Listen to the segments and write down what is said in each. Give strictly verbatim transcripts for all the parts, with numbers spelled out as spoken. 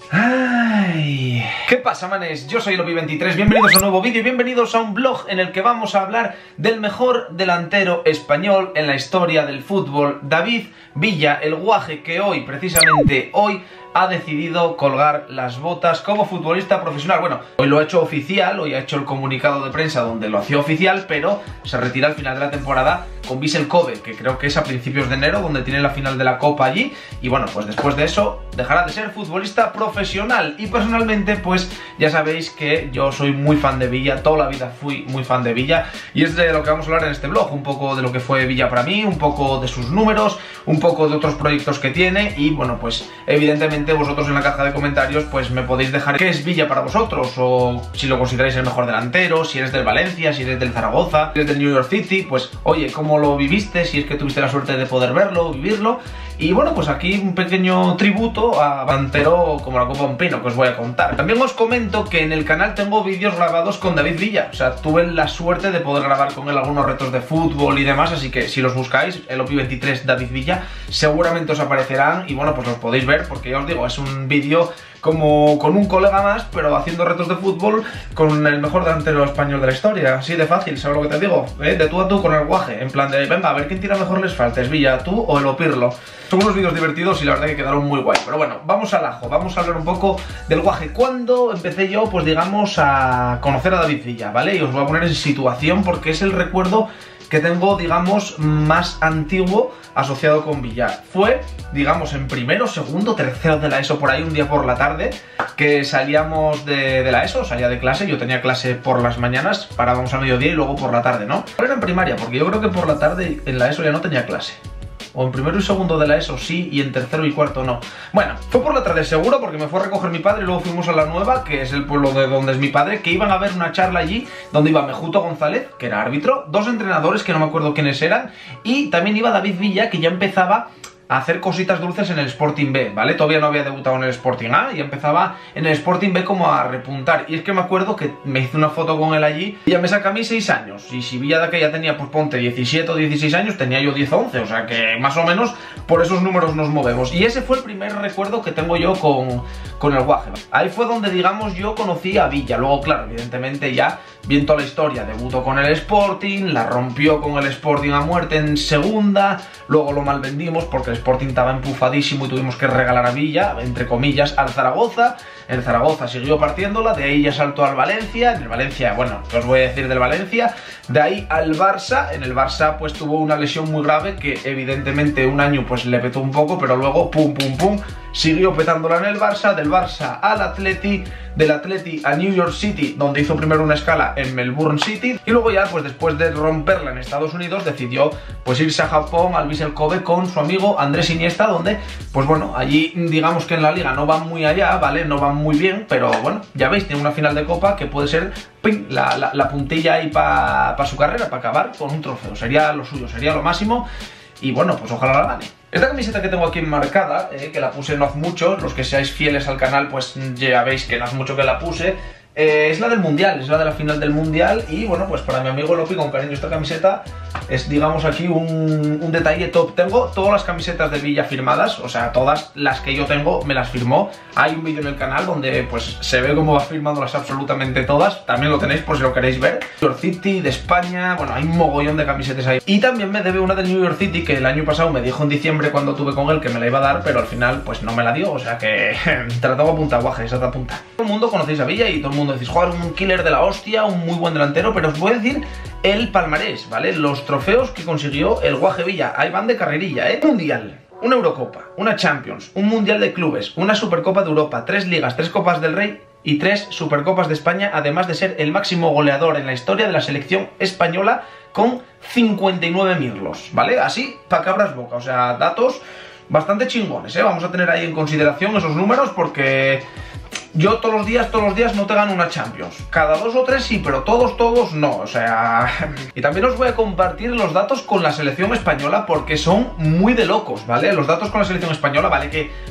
Ay. ¿Qué pasa, manes? Yo soy Lopi veintitrés, bienvenidos a un nuevo vídeo y bienvenidos a un vlog en el que vamos a hablar del mejor delantero español en la historia del fútbol, David Villa, el guaje que hoy, precisamente hoy, ha decidido colgar las botas como futbolista profesional. Bueno, hoy lo ha hecho oficial, hoy ha hecho el comunicado de prensa donde lo hacía oficial, pero se retira al final de la temporada con Vissel Kobe, que creo que es a principios de enero, donde tiene la final de la Copa allí. Y bueno, pues después de eso dejará de ser futbolista profesional. Y personalmente, pues ya sabéis que yo soy muy fan de Villa, toda la vida fui muy fan de Villa. Y es de lo que vamos a hablar en este vlog, un poco de lo que fue Villa para mí, un poco de sus números, un poco de otros proyectos que tiene. Y bueno, pues evidentemente vosotros en la caja de comentarios pues me podéis dejar qué es Villa para vosotros, o si lo consideráis el mejor delantero, si eres del Valencia, si eres del Zaragoza, si eres del New York City, pues oye, cómo lo viviste, si es que tuviste la suerte de poder verlo, vivirlo. Y bueno, pues aquí un pequeño tributo a delantero como la Copa un Pino que os voy a contar. También os comento que en el canal tengo vídeos grabados con David Villa, o sea, tuve la suerte de poder grabar con él algunos retos de fútbol y demás, así que si los buscáis, el Lopi veintitrés David Villa, seguramente os aparecerán y bueno, pues los podéis ver, porque ya os digo, es un vídeo como con un colega más, pero haciendo retos de fútbol con el mejor delantero español de la historia. Así de fácil, ¿sabes lo que te digo? ¿Eh? De tú a tú con el guaje, en plan de, venga, a ver quién tira mejor les falta, ¿es Villa, tú o el Opirlo? Son unos vídeos divertidos y la verdad que quedaron muy guay. Pero bueno, vamos al ajo, vamos a hablar un poco del guaje. ¿Cuándo empecé yo, pues digamos, a conocer a David Villa, ¿vale? Y os voy a poner en situación porque es el recuerdo que tengo, digamos, más antiguo asociado con Villa. Fue, digamos, en primero, segundo, tercero de la ESO, por ahí, un día por la tarde, que salíamos de, de la ESO, salía de clase, yo tenía clase por las mañanas, parábamos a mediodía y luego por la tarde, ¿no? Pero era en primaria, porque yo creo que por la tarde en la ESO ya no tenía clase. O en primero y segundo de la ESO sí, y en tercero y cuarto no. Bueno, fue por la tarde seguro porque me fue a recoger mi padre y luego fuimos a La Nueva, que es el pueblo de donde es mi padre, que iban a ver una charla allí donde iba Mejuto González, que era árbitro, dos entrenadores que no me acuerdo quiénes eran, y también iba David Villa, que ya empezaba a hacer cositas dulces en el Sporting B, ¿vale? Todavía no había debutado en el Sporting A y empezaba en el Sporting B como a repuntar. Y es que me acuerdo que me hice una foto con él allí y ya me saca a mí seis años. Y si Villa de que ya tenía, pues ponte diecisiete o dieciséis años, tenía yo diez o once. O sea que más o menos por esos números nos movemos. Y ese fue el primer recuerdo que tengo yo con, con el guaje. Ahí fue donde, digamos, yo conocí a Villa. Luego, claro, evidentemente ya viendo la historia, debutó con el Sporting, la rompió con el Sporting a muerte en segunda, luego lo malvendimos porque el Sporting estaba empufadísimo y tuvimos que regalar a Villa, entre comillas, al Zaragoza. El Zaragoza siguió partiéndola, de ahí ya saltó al Valencia, en el Valencia, bueno, ¿qué os voy a decir del Valencia? De ahí al Barça, en el Barça pues tuvo una lesión muy grave que evidentemente un año pues le petó un poco, pero luego pum pum pum, siguió petándola en el Barça, del Barça al Atleti, del Atleti a New York City, donde hizo primero una escala en Melbourne City, y luego ya pues después de romperla en Estados Unidos decidió pues irse a Japón, al Vissel Kobe, con su amigo Andrés Iniesta, donde pues bueno, allí digamos que en la liga no van muy allá, ¿vale? No van muy bien, pero bueno, ya veis, tiene una final de Copa que puede ser ¡ping! La, la, la puntilla ahí para pa su carrera, para acabar con un trofeo, sería lo suyo, sería lo máximo. Y bueno, pues ojalá la gane. Esta camiseta que tengo aquí enmarcada, eh, que la puse no hace mucho, los que seáis fieles al canal pues ya veis que no hace mucho que la puse, eh, es la del Mundial, es la de la final del Mundial. Y bueno, pues para mi amigo Lopi, con cariño, esta camiseta es, digamos, aquí un, un detalle top. Tengo todas las camisetas de Villa firmadas, o sea, todas las que yo tengo me las firmó. Hay un vídeo en el canal donde pues se ve cómo va firmándolas absolutamente todas, también lo tenéis por si lo queréis ver. New York City, de España, bueno, hay un mogollón de camisetas ahí. Y también me debe una de New York City, que el año pasado me dijo en diciembre cuando tuve con él que me la iba a dar, pero al final pues no me la dio, o sea que te la tengo a punta, guaje, esa te apunta. Todo el mundo conocéis a Villa y todo el mundo decís, joder, un killer de la hostia, un muy buen delantero, pero os voy a decir el palmarés, ¿vale? Los trofeos que consiguió el guaje Villa, ahí van de carrerilla, ¿eh? Mundial, una Eurocopa, una Champions, un Mundial de Clubes, una Supercopa de Europa, tres Ligas, tres Copas del Rey y tres Supercopas de España, además de ser el máximo goleador en la historia de la selección española con cincuenta y nueve mirlos, ¿vale? Así, pa' cabras boca, o sea, datos bastante chingones, ¿eh? Vamos a tener ahí en consideración esos números porque yo todos los días, todos los días no te gano una Champions. Cada dos o tres sí, pero todos, todos no. O sea... Y también os voy a compartir los datos con la selección española porque son muy de locos, ¿vale? Los datos con la selección española, ¿vale? Que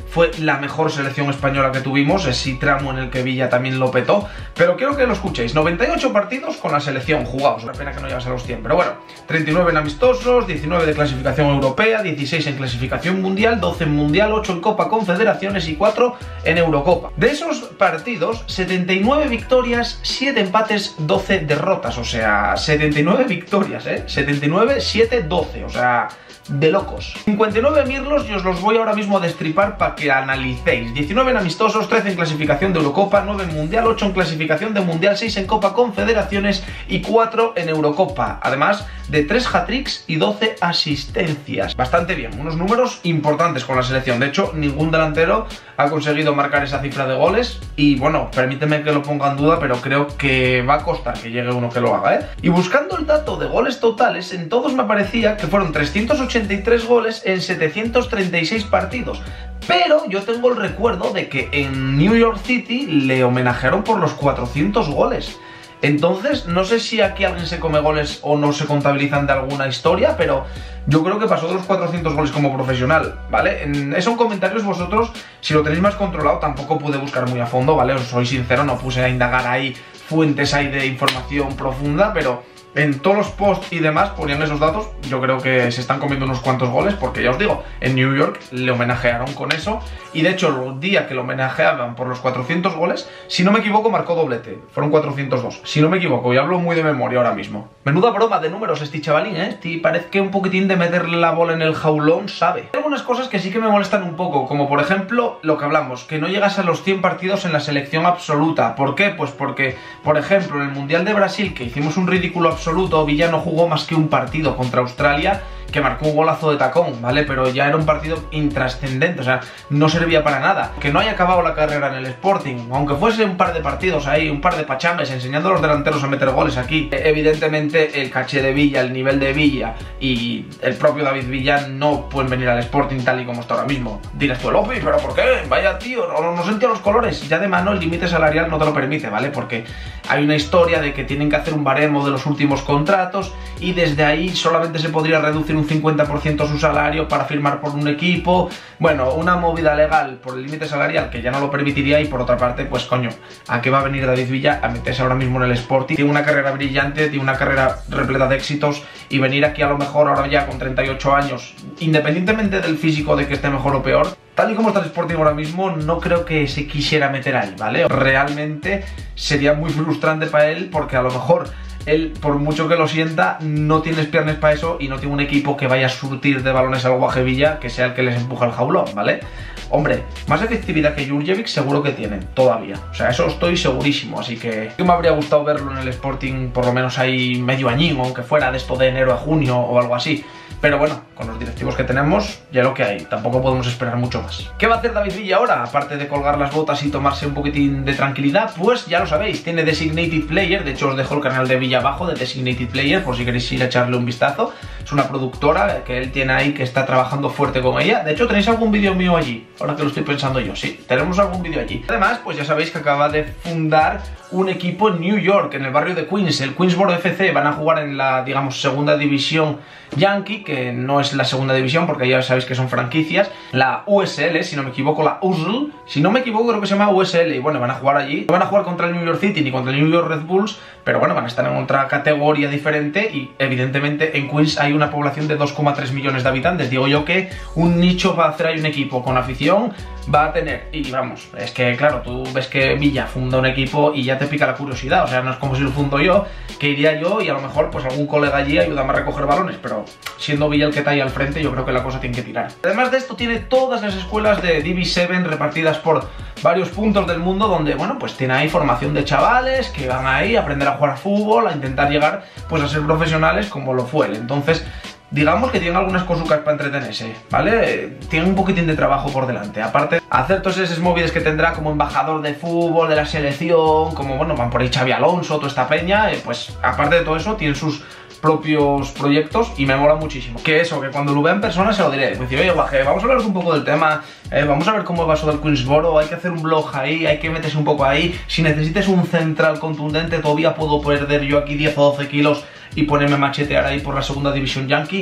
fue la mejor selección española que tuvimos, ese tramo en el que Villa también lo petó, pero quiero que lo escuchéis. noventa y ocho partidos con la selección jugados, una pena que no llegas a los cien, pero bueno, treinta y nueve en amistosos, diecinueve de clasificación europea, dieciséis en clasificación mundial, doce en mundial, ocho en Copa Confederaciones y cuatro en Eurocopa. De esos partidos, setenta y nueve victorias, siete empates, doce derrotas, o sea, setenta y nueve victorias, ¿eh? setenta y nueve, siete, doce, o sea, de locos. cincuenta y nueve mirlos y os los voy ahora mismo a destripar para que analicéis. diecinueve en amistosos, trece en clasificación de Eurocopa, nueve en mundial, ocho en clasificación de mundial, seis en Copa Confederaciones y cuatro en Eurocopa. Además de tres hat-tricks y doce asistencias. Bastante bien, unos números importantes con la selección. De hecho, ningún delantero ha conseguido marcar esa cifra de goles y bueno, permíteme que lo ponga en duda, pero creo que va a costar que llegue uno que lo haga, ¿eh? Y buscando el dato de goles totales, en todos me parecía que fueron trescientos ochenta y tres goles en setecientos treinta y seis partidos. Pero yo tengo el recuerdo de que en New York City le homenajearon por los cuatrocientos goles. Entonces, no sé si aquí alguien se come goles o no se contabilizan de alguna historia, pero yo creo que pasó de los cuatrocientos goles como profesional, ¿vale? En eso en comentarios vosotros, si lo tenéis más controlado, tampoco pude buscar muy a fondo, ¿vale? Os soy sincero, no puse a indagar ahí fuentes ahí de información profunda, pero en todos los posts y demás ponían esos datos. Yo creo que se están comiendo unos cuantos goles, porque ya os digo, en New York le homenajearon con eso. Y de hecho, el día que lo homenajeaban por los cuatrocientos goles, si no me equivoco, marcó doblete. Fueron cuatrocientos dos, si no me equivoco, y hablo muy de memoria ahora mismo. Menuda broma de números este chavalín, ¿eh? Este parece que un poquitín de meterle la bola en el jaulón sabe. Hay algunas cosas que sí que me molestan un poco, como por ejemplo, lo que hablamos, que no llegas a los cien partidos en la selección absoluta. ¿Por qué? Pues porque, por ejemplo, en el Mundial de Brasil, que hicimos un ridículo absoluto, Villa no jugó más que un partido contra Australia, que marcó un golazo de tacón, ¿vale? Pero ya era un partido intrascendente, o sea, no servía para nada. Que no haya acabado la carrera en el Sporting, aunque fuese un par de partidos ahí, un par de pachames, enseñando a los delanteros a meter goles aquí. Evidentemente, el caché de Villa, el nivel de Villa y el propio David Villa no pueden venir al Sporting tal y como está ahora mismo. Dirás tú, Lopi, ¿pero por qué? Vaya tío, no, no sentía los colores. Ya de mano el límite salarial no te lo permite, ¿vale? Porque hay una historia de que tienen que hacer un baremo de los últimos contratos y desde ahí solamente se podría reducir un cincuenta por ciento su salario para firmar por un equipo. Bueno, una movida legal por el límite salarial que ya no lo permitiría. Y por otra parte, pues coño, ¿a qué va a venir David Villa a meterse ahora mismo en el Sporting? Tiene una carrera brillante, tiene una carrera repleta de éxitos, y venir aquí a lo mejor ahora ya con treinta y ocho años, independientemente del físico de que esté mejor o peor, tal y como está el Sporting ahora mismo, no creo que se quisiera meter ahí, ¿vale? Realmente sería muy frustrante para él, porque a lo mejor él, por mucho que lo sienta, no tiene piernas para eso y no tiene un equipo que vaya a surtir de balones al Guaje Villa, que sea el que les empuja el jaulón, ¿vale? Hombre, más efectividad que Jurjevic seguro que tienen, todavía. O sea, eso estoy segurísimo, así que me habría gustado verlo en el Sporting por lo menos ahí medio añín, aunque fuera de esto de enero a junio o algo así. Pero bueno, con los directivos que tenemos, ya lo que hay, tampoco podemos esperar mucho más. ¿Qué va a hacer David Villa ahora? Aparte de colgar las botas y tomarse un poquitín de tranquilidad, pues ya lo sabéis, tiene Designated Player. De hecho, os dejo el canal de Villa abajo, de Designated Player, por si queréis ir a echarle un vistazo. Es una productora que él tiene ahí, que está trabajando fuerte con ella. De hecho, ¿tenéis algún vídeo mío allí? Ahora que lo estoy pensando yo, sí, tenemos algún vídeo allí. Además, pues ya sabéis que acaba de fundar un equipo en New York, en el barrio de Queens, el Queensboro F C. Van a jugar en la, digamos, segunda división yankee, que no es la segunda división porque ya sabéis que son franquicias. La U S L, si no me equivoco, la U S L, si no me equivoco creo que se llama U S L. Y bueno, van a jugar allí. No van a jugar contra el New York City ni contra el New York Red Bulls, pero bueno, van a estar en otra categoría diferente. Y evidentemente en Queens hay una población de dos coma tres millones de habitantes. Digo yo que un nicho para hacer ahí un equipo con afición va a tener. Y vamos, es que claro, tú ves que Villa funda un equipo y ya te pica la curiosidad. O sea, no es como si lo fundo yo, que iría yo y a lo mejor pues algún colega allí ayúdame a recoger balones, pero siendo Villa el que está ahí al frente, yo creo que la cosa tiene que tirar. Además de esto, tiene todas las escuelas de D B siete repartidas por varios puntos del mundo, donde, bueno, pues tiene ahí formación de chavales que van ahí a aprender a jugar a fútbol, a intentar llegar pues a ser profesionales como lo fue él. Entonces, digamos que tienen algunas cositas para entretenerse, ¿vale? Tienen un poquitín de trabajo por delante. Aparte, hacer todos esos móviles que tendrá como embajador de fútbol, de la selección, como, bueno, van por ahí Xavi Alonso, toda esta peña, eh, pues aparte de todo eso, tienen sus propios proyectos y me mola muchísimo. Que eso, que cuando lo vea en persona se lo diré. Pues decir, oye, guaje, vamos a hablar un poco del tema, eh, vamos a ver cómo va eso del Queensboro, hay que hacer un blog ahí, hay que meterse un poco ahí. Si necesites un central contundente, todavía puedo perder yo aquí diez o doce kilos y ponerme a machetear ahí por la segunda división yankee.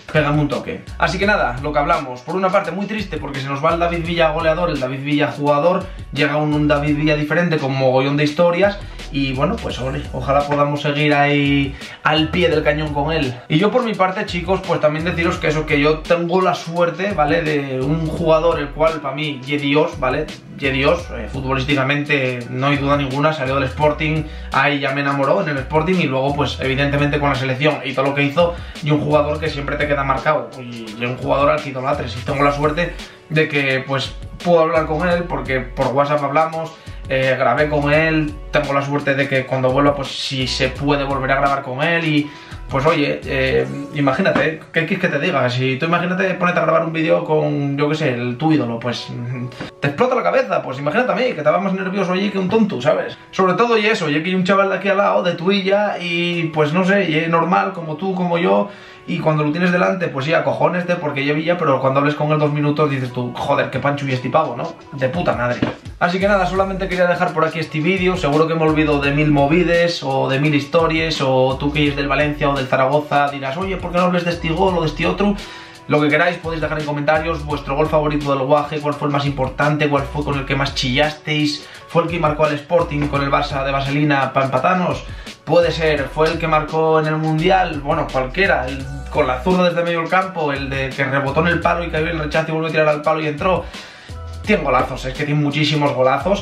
pégame un toque. Así que nada, lo que hablamos, por una parte muy triste porque se nos va el David Villa goleador, el David Villa jugador, llega un, un David Villa diferente con mogollón de historias y bueno, pues ole, ojalá podamos seguir ahí al pie del cañón con él. Y yo por mi parte, chicos, pues también deciros que eso, que yo tengo la suerte, ¿vale? De un jugador el cual para mí, ye Dios, ¿vale? Ye Dios, eh, futbolísticamente no hay duda ninguna, salió del Sporting, ahí ya me enamoró en el Sporting y luego pues evidentemente con la selección y todo lo que hizo, y un jugador que siempre te queda marcado y, y un jugador al que idolatres, y tengo la suerte de que pues puedo hablar con él porque por WhatsApp hablamos, eh, grabé con él, tengo la suerte de que cuando vuelva pues si se puede volver a grabar con él y pues oye, eh, imagínate, ¿qué quieres que te diga? Si tú imagínate ponerte a grabar un vídeo con, yo qué sé, el, tu ídolo, pues te explota la cabeza, pues imagínate a mí, que estaba más nervioso allí que un tonto, ¿sabes? Sobre todo y eso, y que hay un chaval de aquí al lado, de tu Illa, y pues no sé, y es normal, como tú, como yo, y cuando lo tienes delante, pues sí, acojóneste porque ya Villa, pero cuando hables con él dos minutos dices tú, joder, qué pancho y este pavo, ¿no? De puta madre. Así que nada, solamente quería dejar por aquí este vídeo, seguro que me olvido de mil movides, o de mil historias, o tú que eres del Valencia o del Zaragoza dirás, oye, ¿por qué no hables de este gol o de este otro? Lo que queráis podéis dejar en comentarios vuestro gol favorito del Guaje, cuál fue el más importante, cuál fue con el que más chillasteis, fue el que marcó al Sporting con el Barça de Vaselina para empatarnos, puede ser, fue el que marcó en el Mundial, bueno, cualquiera, el, con la zurda desde medio del campo, el de que rebotó en el palo y cayó el rechazo y volvió a tirar al palo y entró. Tiene golazos, es que tiene muchísimos golazos.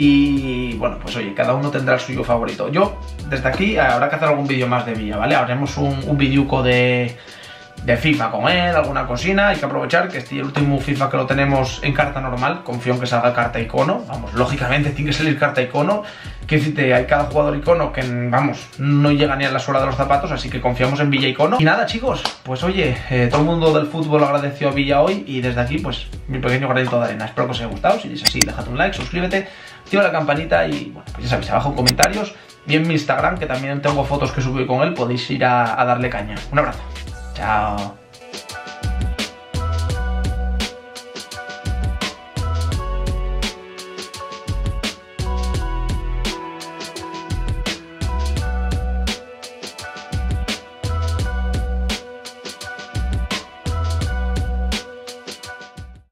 Y bueno, pues oye, cada uno tendrá el suyo favorito. Yo, desde aquí, habrá que hacer algún vídeo más de Villa, ¿vale? Haremos un, un videoco de, de FIFA con él, alguna cosina. Hay que aprovechar que este es el último FIFA que lo tenemos en carta normal. Confío en que salga carta icono. Vamos, lógicamente tiene que salir carta icono. Que decirte, hay cada jugador icono que, vamos, no llega ni a la suela de los zapatos, así que confiamos en Villa icono. Y nada, chicos, pues oye, eh, todo el mundo del fútbol agradeció a Villa hoy y desde aquí, pues, mi pequeño granito de arena. Espero que os haya gustado. Si es así, dejad un like, suscríbete, activa la campanita y, bueno, pues ya sabéis, abajo en comentarios y en mi Instagram, que también tengo fotos que subí con él, podéis ir a, a darle caña. Un abrazo. Chao.